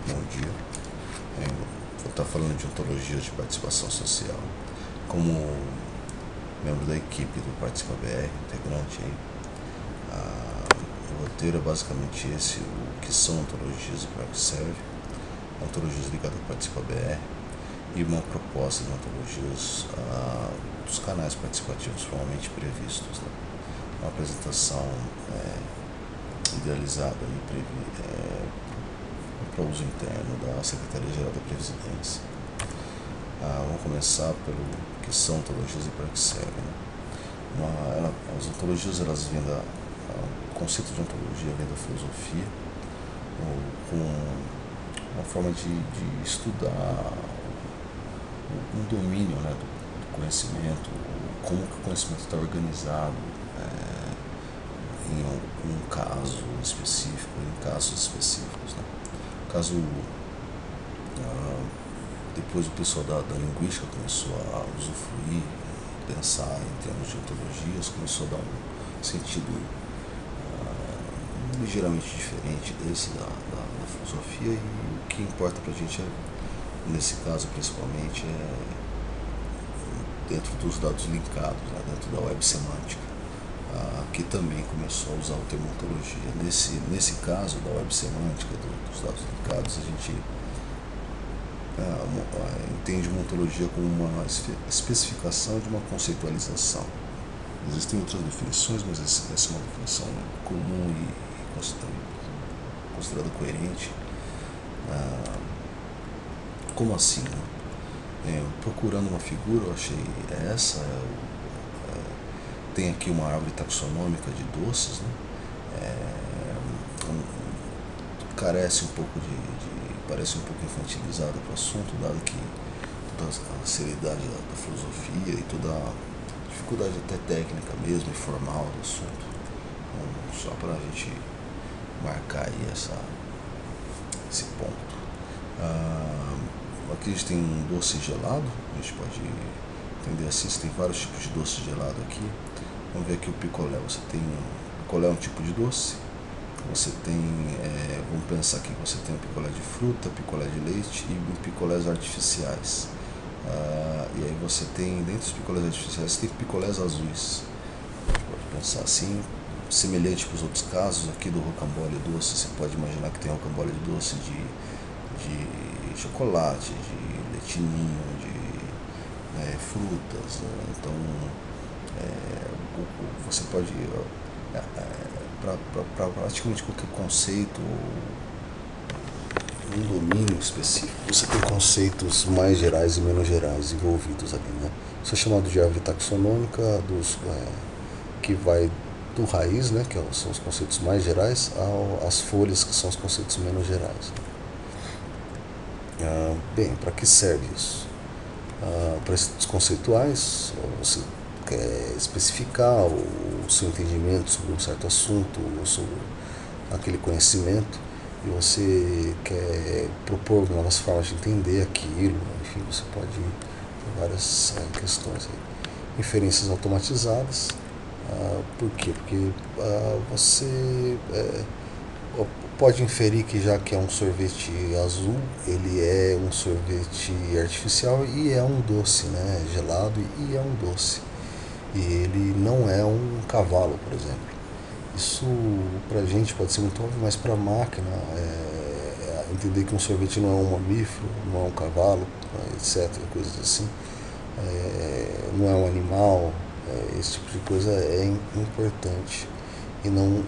Bom dia. Vou estar falando de ontologias de participação social. Como membro da equipe do Participa BR, integrante aí, o roteiro é basicamente esse: o que são ontologias e para que serve, ontologias ligadas ao Participa BR e uma proposta de ontologias dos canais participativos formalmente previstos, né? Uma apresentação idealizada para uso interno da Secretaria-Geral da Previdência. Vamos começar pelo que são ontologias e para que servem, né? As ontologias, elas vêm o conceito de ontologia vem da filosofia, com uma forma de estudar um domínio, né, do conhecimento, como que o conhecimento está organizado em um caso específico, em casos específicos, né? Caso depois o pessoal da linguística começou a usufruir, pensar em termos de ontologias, começou a dar um sentido ligeiramente diferente desse da filosofia, e o que importa para a gente nesse caso principalmente dentro dos dados linkados, né, dentro da web semântica, que também começou a usar o termo ontologia. Nesse caso da web semântica, dos dados linkados, a gente entende uma ontologia como uma especificação de uma conceitualização. Existem outras definições, mas essa é uma definição comum e considerada coerente. Como assim, né? Procurando uma figura, eu achei essa. Tem aqui uma árvore taxonômica de doces, né? Carece um pouco parece um pouco infantilizado para o assunto, dado que toda a seriedade da filosofia e toda a dificuldade até técnica mesmo e formal do assunto. Então, só para a gente marcar aí esse ponto. Aqui a gente tem um doce gelado, a gente pode entender assim, você tem vários tipos de doce gelado aqui. Vamos ver aqui o picolé. O picolé é um tipo de doce. Você tem, vamos pensar aqui que você tem um picolé de fruta, picolé de leite e picolés artificiais. E aí você tem, dentro dos picolés artificiais, você tem picolés azuis. A gente pode pensar assim, semelhante para os outros casos aqui do rocambole doce. Você pode imaginar que tem rocambole doce de chocolate, de leitinho, de frutas, né? Então você pode para praticamente qualquer conceito, um domínio específico, você tem conceitos mais gerais e menos gerais envolvidos ali, né? Isso é chamado de árvore taxonômica, que vai do raiz, né, que são os conceitos mais gerais, às folhas, que são os conceitos menos gerais. Bem, para que serve isso? Para esses conceituais, você quer especificar o seu entendimento sobre um certo assunto, ou sobre aquele conhecimento, e você quer propor novas formas de entender aquilo, enfim, você pode ter várias questões aí. Inferências automatizadas. Por quê? Porque você pode inferir que, já que é um sorvete azul, ele é um sorvete artificial e é um doce, né? Gelado, e é um doce. E ele não é um cavalo, por exemplo. Isso pra gente pode ser muito óbvio, mas para a máquina entender que um sorvete não é um mamífero, não é um cavalo, etc., coisas assim, não é um animal, esse tipo de coisa é importante, e não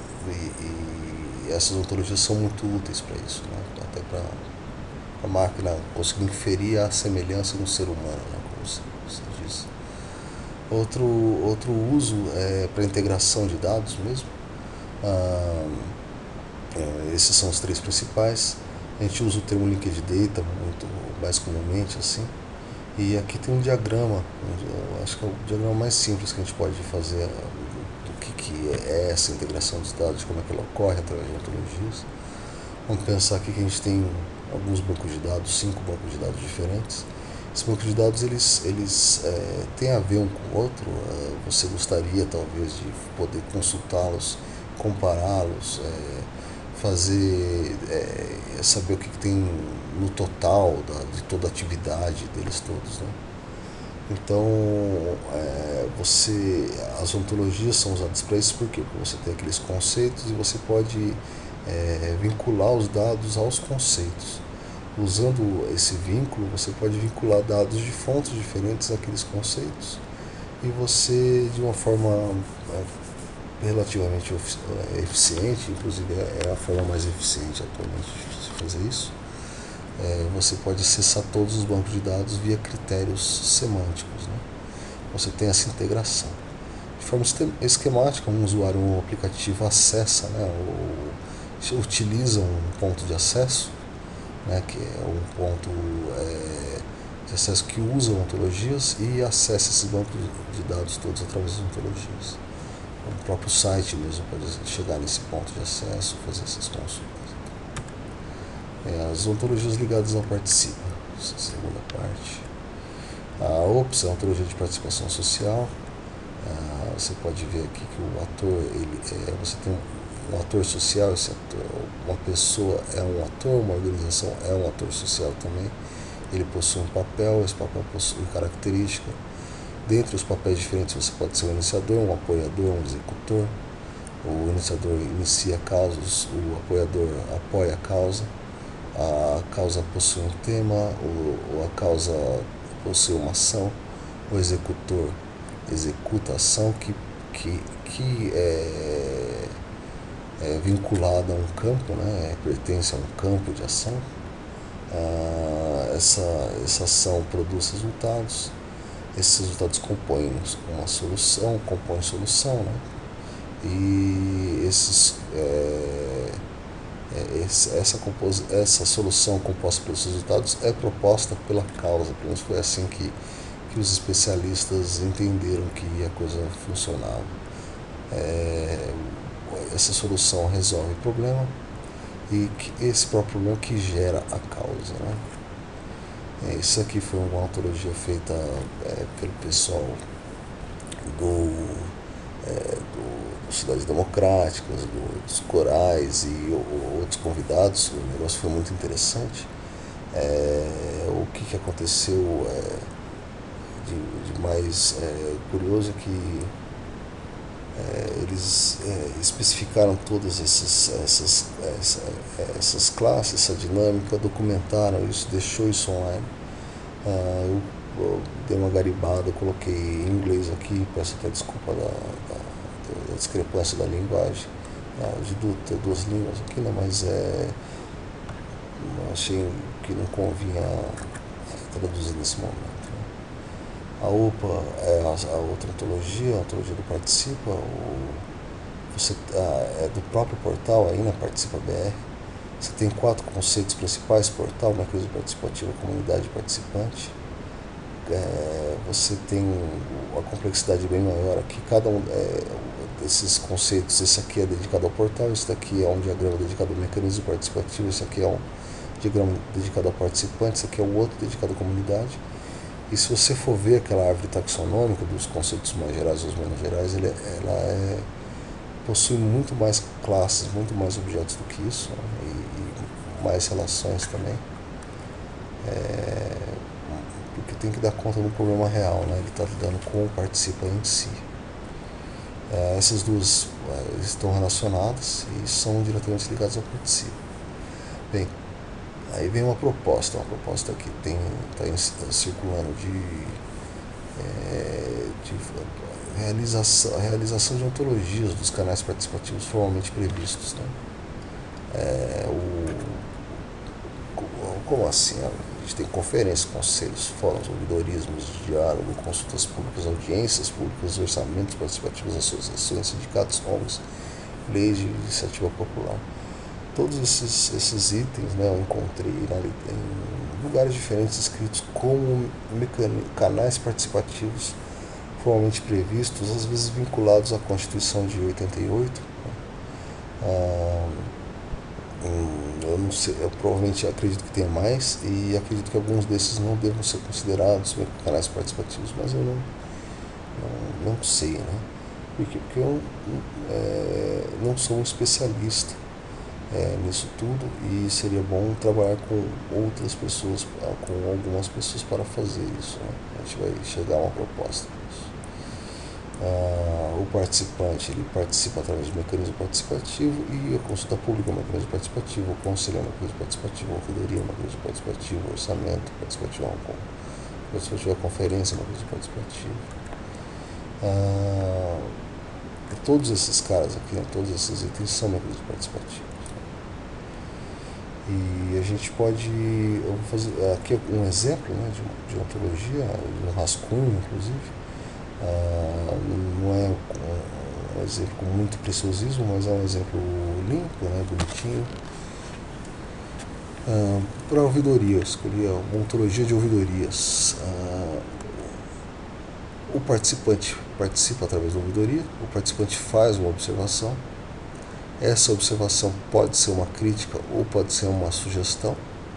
e essas ontologias são muito úteis para isso, né? Até para a máquina conseguir inferir a semelhança no ser humano, né? Como você diz. Outro uso é para integração de dados mesmo. Esses são os três principais. A gente usa o termo linked data muito mais comumente assim. E aqui tem um diagrama, eu acho que é o diagrama mais simples que a gente pode fazer do que é essa integração dos dados, como é que ela ocorre através de ontologias. Vamos pensar aqui que a gente tem alguns bancos de dados, 5 bancos de dados diferentes. Esses bancos de dados, eles têm a ver um com o outro. Você gostaria talvez de poder consultá-los, compará-los, fazer, saber o que tem no total de toda a atividade deles todos, né? Então, as ontologias são usadas para isso por quê? Porque você tem aqueles conceitos e você pode vincular os dados aos conceitos. Usando esse vínculo, você pode vincular dados de fontes diferentes àqueles conceitos e você, de uma forma relativamente eficiente, inclusive é a forma mais eficiente atualmente de se fazer isso, você pode acessar todos os bancos de dados via critérios semânticos, né? Você tem essa integração. De forma esquemática, um usuário ou um aplicativo acessa, né, ou utiliza um ponto de acesso, né, que é um ponto de acesso que usa ontologias e acessa esses bancos de dados todos através das ontologias. O próprio site mesmo pode chegar nesse ponto de acesso, fazer essas consultas. As ontologias ligadas ao participa, essa segunda parte. A OPS é a ontologia de participação social. Você pode ver aqui que o ator, você tem um ator social, esse ator, uma pessoa é um ator, uma organização é um ator social também. Ele possui um papel, esse papel possui característica. Dentre os papéis diferentes você pode ser um iniciador, um apoiador, um executor. O iniciador inicia causas, o apoiador apoia a causa possui um tema, a causa possui uma ação, o executor executa a ação que é vinculada a um campo, né? Pertence a um campo de ação. Essa ação produz resultados, esses resultados compõem uma solução, compõem solução, né? E essa solução composta pelos resultados é proposta pela causa, pelo menos foi assim que os especialistas entenderam que a coisa funcionava. Essa solução resolve o problema e esse próprio problema que gera a causa, né? Isso aqui foi uma ontologia feita pelo pessoal do Cidades Democráticas, dos corais e outros convidados. O negócio foi muito interessante. O que aconteceu de mais curioso é que eles especificaram todas essas classes, essa dinâmica, documentaram isso, deixou isso online. Eu dei uma garibada, coloquei em inglês aqui, peço até desculpa da discrepância da linguagem, de ter duas línguas aqui, né? Mas achei que não convinha traduzir nesse momento, né? A OPA é a outra ontologia, a ontologia do Participa, é do próprio portal aí, né? Participa BR. Você tem 4 conceitos principais: portal, mecanismo participativo, comunidade participante. Você tem a complexidade bem maior aqui. Cada um desses conceitos, esse aqui é dedicado ao portal, esse daqui é um diagrama dedicado ao mecanismo participativo, esse aqui é um diagrama dedicado ao participante, esse aqui é o outro dedicado à comunidade. E se você for ver aquela árvore taxonômica dos conceitos mais gerais ou menos gerais, ela possui muito mais classes, muito mais objetos do que isso, né? E mais relações também. Porque tem que dar conta do problema real, né? Ele está lidando com o participante em si. Essas duas estão relacionadas e são diretamente ligadas ao participa. Bem, aí vem uma proposta que está circulando de realização de ontologias dos canais participativos formalmente previstos, né? Como assim? A gente tem conferências, conselhos, fóruns, ouvidorias, de diálogo, consultas públicas, audiências públicas, orçamentos participativos, associações, sindicatos, ONGs, leis de iniciativa popular. Todos esses itens, né, eu encontrei em lugares diferentes escritos como canais participativos formalmente previstos, às vezes vinculados à Constituição de 88. Eu não sei, eu provavelmente acredito que tenha mais e acredito que alguns desses não devam ser considerados canais participativos, mas eu não sei, né? Porque eu não sou um especialista nisso tudo, e seria bom trabalhar com outras pessoas, com algumas pessoas para fazer isso, né? A gente vai chegar a uma proposta. O participante, ele participa através do mecanismo participativo, e a consulta pública é um mecanismo participativo, o conselho é um mecanismo participativo, a ouvidoria é um mecanismo participativo, o orçamento participativo, a conferência é um mecanismo participativo. Todos esses caras aqui, né, todos esses itens são mecanismos participativos. E a gente pode, eu vou fazer aqui um exemplo, né, de ontologia, de um rascunho, inclusive. Não é um exemplo com muito preciosismo, mas é um exemplo limpo, né, bonitinho. Para ouvidoria, eu escolhi uma ontologia de ouvidorias. O participante participa através da ouvidoria, o participante faz uma observação. Essa observação pode ser uma crítica ou pode ser uma sugestão.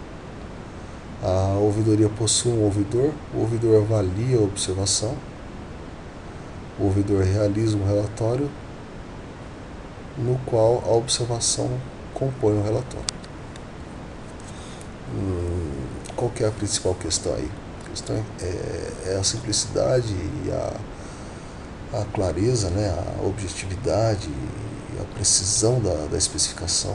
A ouvidoria possui um ouvidor, o ouvidor avalia a observação, o ouvidor realiza um relatório no qual a observação compõe o relatório. Qual que é a principal questão aí? A questão é a simplicidade e a clareza, né? A objetividade e a precisão da especificação.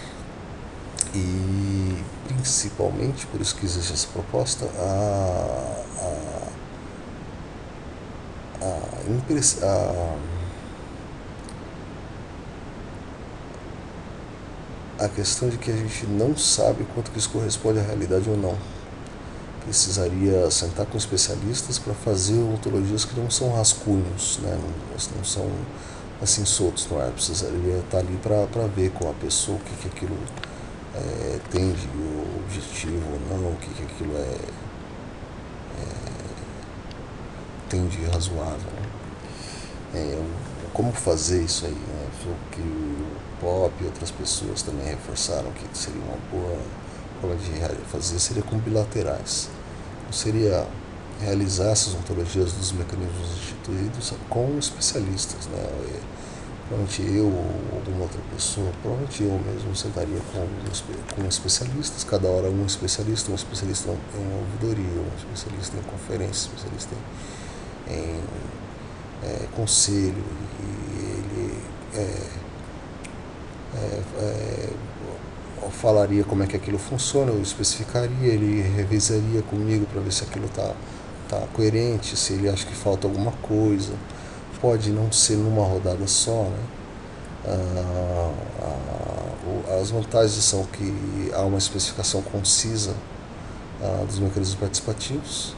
E principalmente, por isso que existe essa proposta, a questão de que a gente não sabe quanto que isso corresponde à realidade ou não. Precisaria sentar com especialistas para fazer ontologias que não são rascunhos, né? Não são assim soltos no ar. Precisaria estar ali para ver com a pessoa o que aquilo tem de objetivo ou não, o que aquilo tem de razoável, né? Como fazer isso aí, né? O que o Pop e outras pessoas também reforçaram que seria uma boa forma de fazer, seria com bilaterais. Então, seria realizar essas ontologias dos mecanismos instituídos com especialistas, né? Provavelmente eu ou alguma outra pessoa, provavelmente eu mesmo sentaria com especialistas, cada hora um especialista em ouvidoria, um especialista em conferência, um especialista em conselho, e ele falaria como é que aquilo funciona, eu especificaria, ele revisaria comigo para ver se aquilo está coerente, se ele acha que falta alguma coisa. Pode não ser numa rodada só, né? As vantagens são que há uma especificação concisa dos mecanismos participativos,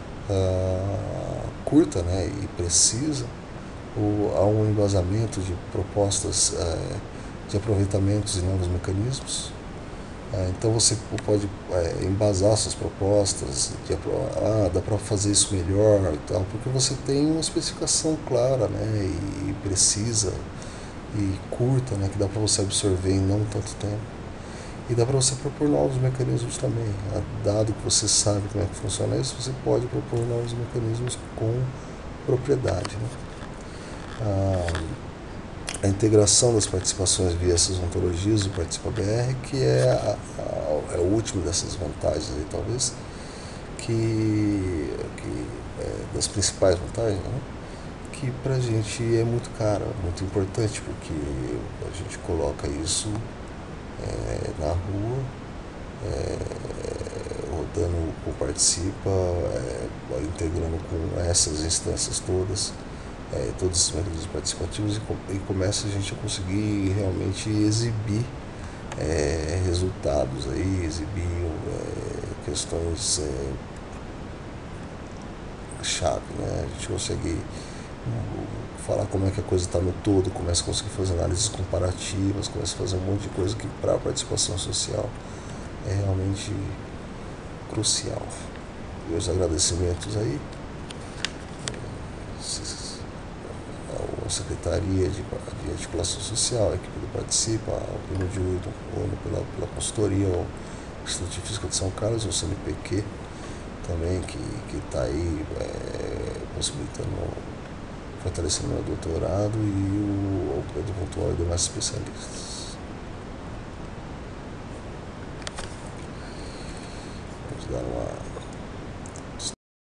curta, né, e precisa. Há um embasamento de propostas de aproveitamentos e novos mecanismos. Então você pode embasar suas propostas, dá para fazer isso melhor e tal, porque você tem uma especificação clara, né, e precisa e curta, né, que dá para você absorver em não tanto tempo. E dá para você propor novos mecanismos também. Dado que você sabe como é que funciona isso, você pode propor novos mecanismos com propriedade, né? A integração das participações via essas ontologias do Participa BR, que é o último dessas vantagens aí, talvez, das principais vantagens, né? Que pra gente é muito cara, muito importante, porque a gente coloca isso na rua, rodando com Participa, integrando com essas instâncias todas, todos esses mecanismos participativos, e começa a gente a conseguir realmente exibir resultados aí, exibir questões chave, né? A gente consegue falar como é que a coisa está no todo, começa a conseguir fazer análises comparativas, começa a fazer um monte de coisa que para a participação social é realmente crucial. Meus agradecimentos aí à Secretaria de Articulação Social, a equipe do Participa, ao Primo de Uito, pela consultoria, ao Instituto de Física de São Carlos, ao CNPq também, que está aí possibilitando fortalecendo o meu doutorado, e o Pedro Pontual e demais especialistas. dar uma